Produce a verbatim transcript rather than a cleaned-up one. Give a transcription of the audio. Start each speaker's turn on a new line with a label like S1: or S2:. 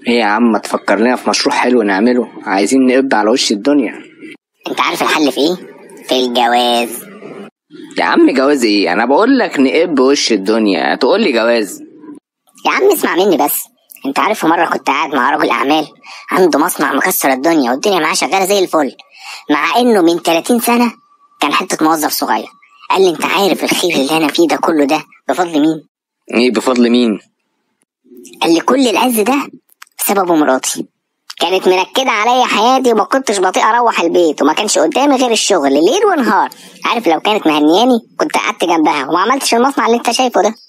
S1: ايه يا عم، ما تفكر لنا في مشروع حلو نعمله، عايزين نقبض على وش الدنيا.
S2: انت عارف الحل في ايه؟ في الجواز.
S1: يا عم جواز ايه؟ انا بقول لك نقب وش الدنيا تقول لي جواز.
S2: يا عم اسمع مني بس. انت عارف في مره كنت قاعد مع رجل اعمال عنده مصنع مكسر الدنيا والدنيا معاه شغاله زي الفل، مع انه من ثلاثين سنه كان حته موظف صغير. قال لي انت عارف الخير اللي انا فيه ده كله ده بفضل مين؟
S1: ايه بفضل مين؟
S2: قال لي كل العز ده بسبب مراتي. كانت منكده عليا حياتي وما كنتش بطيء اروح البيت، وما كانش قدامي غير الشغل ليل ونهار. عارف لو كانت مهنياني كنت قعدت جنبها وما عملتش المصنع اللي انت شايفه ده.